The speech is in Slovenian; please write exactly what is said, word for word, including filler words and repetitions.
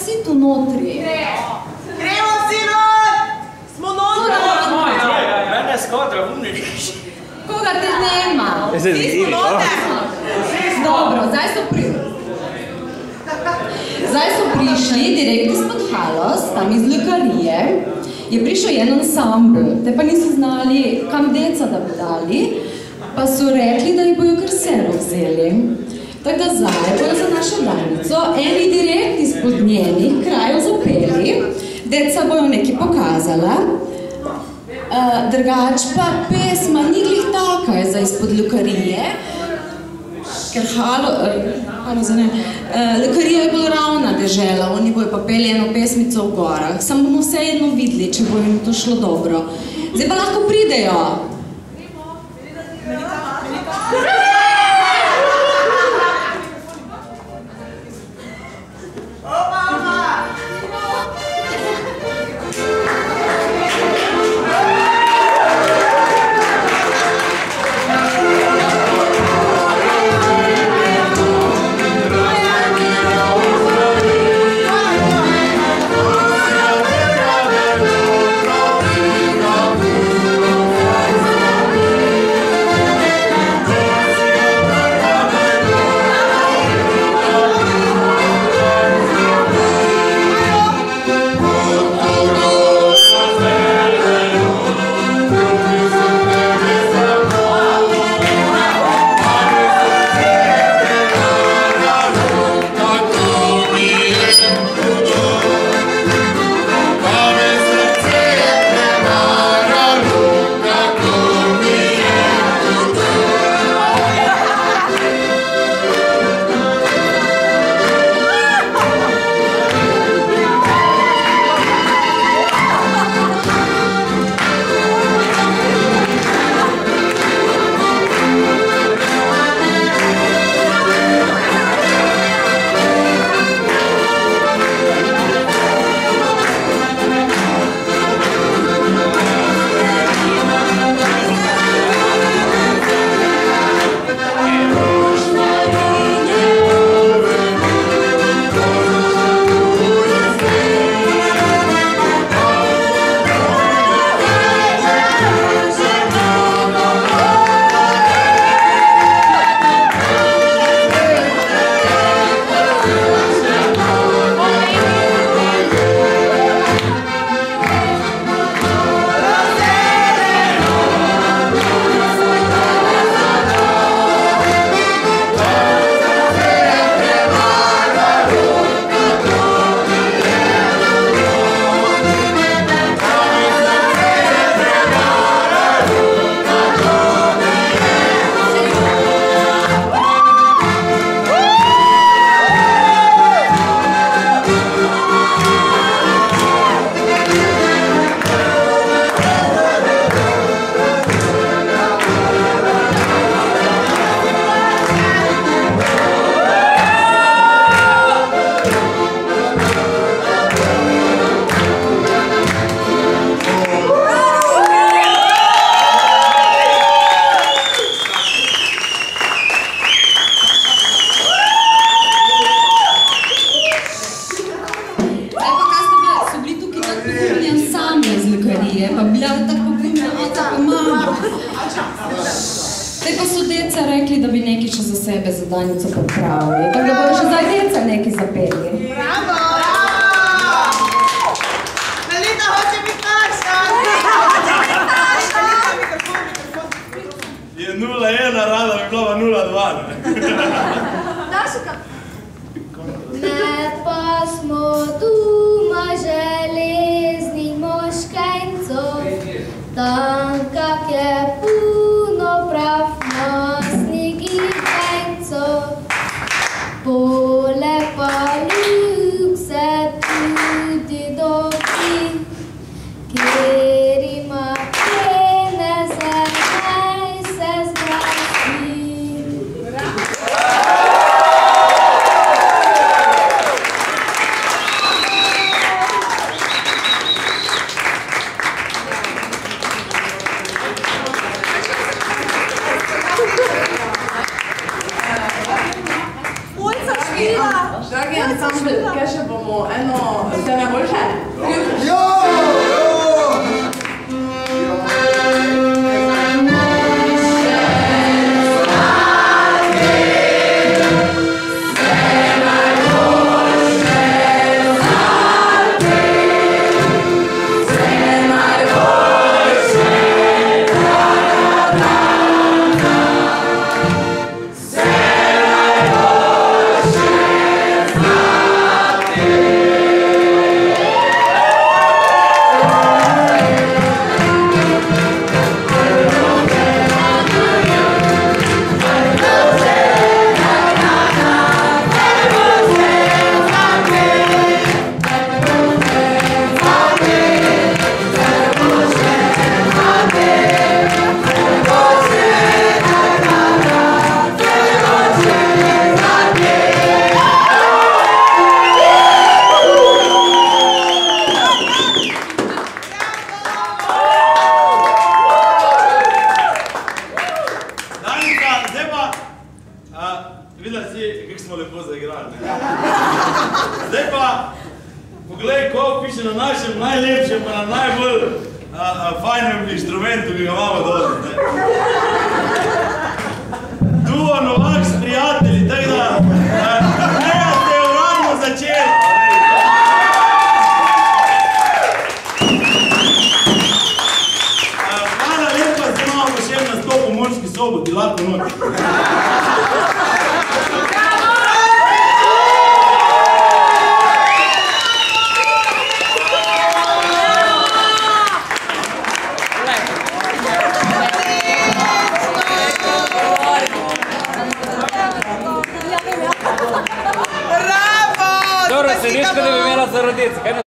si tu notri? Gremo si not! Smo notri! Mene skodra, vuni reči. Koga te nema? Vsi smo notri! Dobro, zdaj so prišli. Zdaj so prišli direkt izpod Halos, tam iz Lukarije. Je prišel en ansambl, te pa niso znali, kam deca da bi dali, pa so rekli, da jih bojo kar seno vzeli. Tako da zdaj bojo za našo danico eni direkt izpod njenih krajev zapeli, deca bojo nekaj pokazala, uh, drugač pa pesma ni glih taka je za izpod Lukarije, ker Halo, uh, Halo za ne, uh, Lukarija je bolj ravna dežela, oni bojo pa peli eno pesmico v gorah, sam bomo vse jedno videli, če bo jim to šlo dobro. Zdaj pa lahko pridejo. Zdaj pa so deca rekli, da bi nekaj še za sebe za danico pripravili. Tako da bojo še zdaj deca nekaj zapeli. Bravo! Melita hoče biti naša! Je nula ena rada, bi bila nula dva. Ne pa smo doma železnih moškencov, tam kak je puno prav nosnih igrencov. Pole pa ljub se tudi dobri, kjer ima pene zemaj se zdrasti. Dragi ansambl, kaj še bomo eno vse najboljše? Jo! Videla si, kako smo lepo zaigrali. Zdaj pa, poglej, koliko piše na našem najlepšem, pa na najbolj fajnem inštrumentu, ki ga imamo dole. Duo Novak s prijatelji, tako da, tega ste uradno začeli. Hvala lepa, zdaj imamo še en nastop v Murski Soboti, lahko noč. Dobro, sediš, ko da bi imela zaroditi.